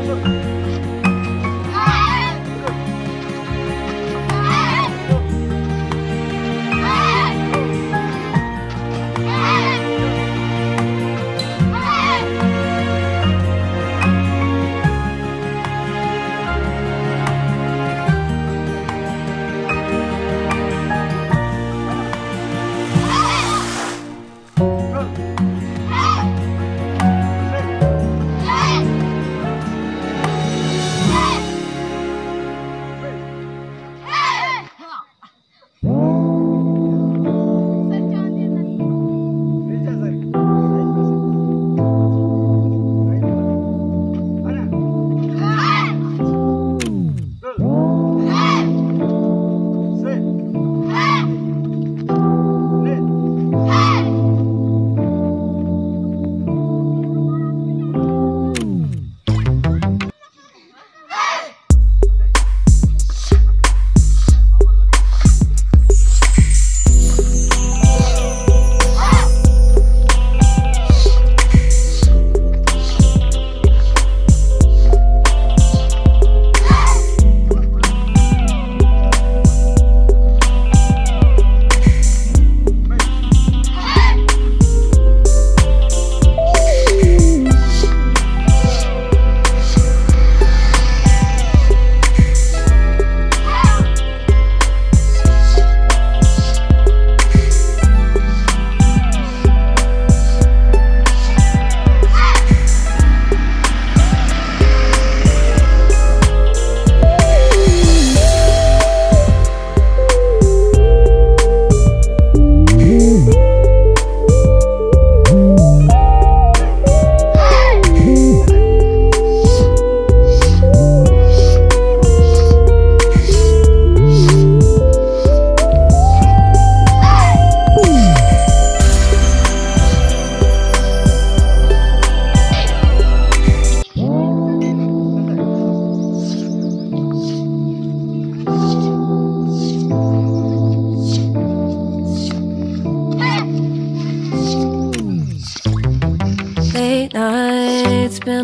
been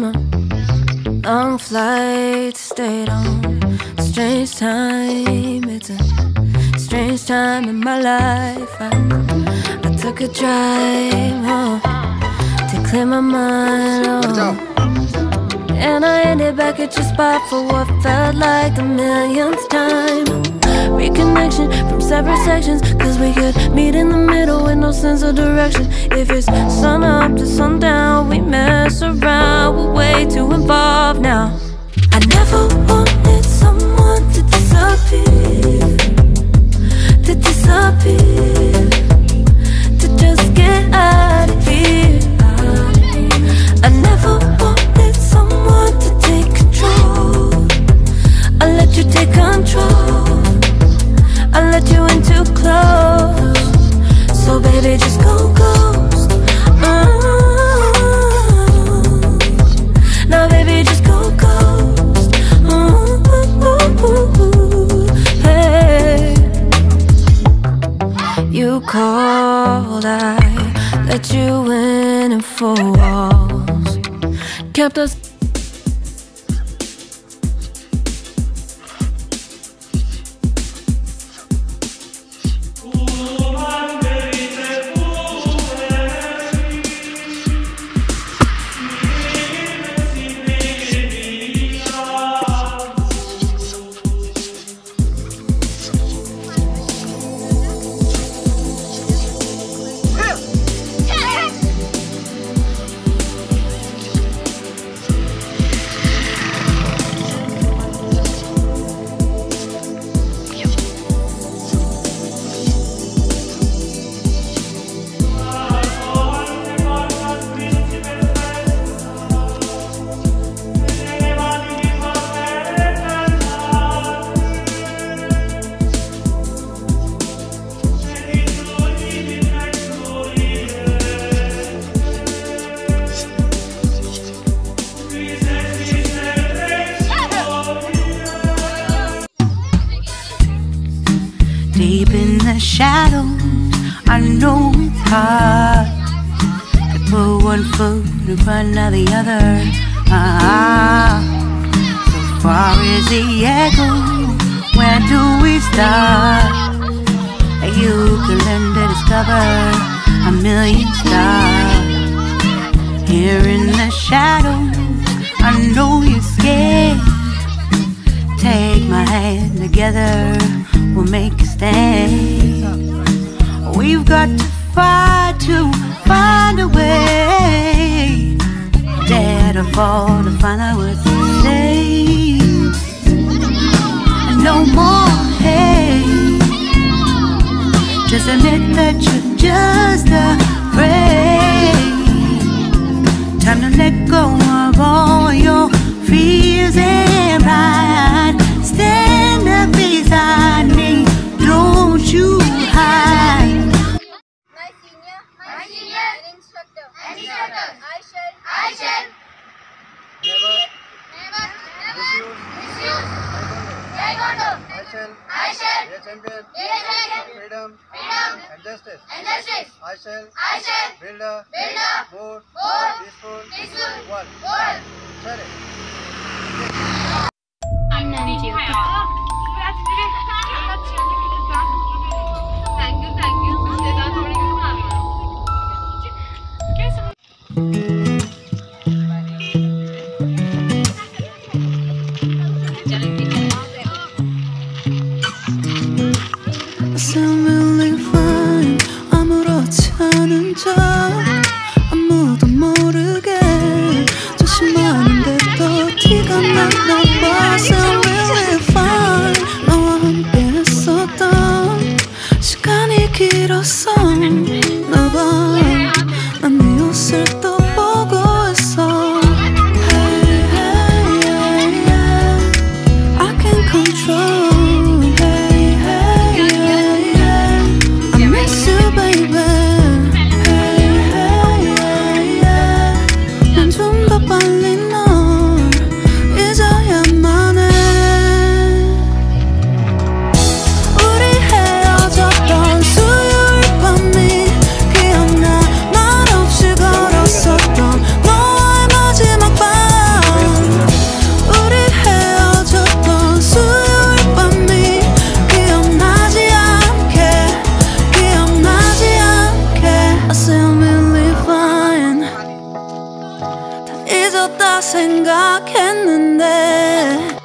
on long flights, stayed on a strange time. It's a strange time in my life. I took a drive home to clear my mind, and I ended back at your spot for what felt like the millionth time. Reconnection from separate sections, cause we could meet in the middle with no sense of direction. If it's sun up to sundown, we mess around, we're way too involved now. I never wanted someone to disappear, to just get out of here. I never wanted someone to take control. I let you take control, I let you in too close. So baby, just go ghost. Now baby, just go ghost. Hey, you called, I let you in and 4 walls kept us. Deep in the shadows, I know it's hard to put one foot in front of the other. far as the echo, where do we start? You can learn to discover a million stars. Here in the shadows, I know you're scared. Take my hand, together we'll make a stand. We've got to fight to find a way. Dare to fall to find out what to say. No more hate. Just admit that you're just afraid. Time to let go of all your fears and pride. Stand up beside me, don't you hide. My senior, an instructor, I shall never misuse taekwondo. I shall be a champion of freedom and justice. I shall build a more peaceful world. Sorry. I sound really fine. 아무렇지 않은 척 아무도 모르게 조심하는데도 티가 났나 봐. I sound really fine. 너와 함께 했었던 시간이 길었어. 나 봐, 난 네 옷을 또 보고 있어. Hey, hey, hey, yeah. I can control. 잊었다 생각했는데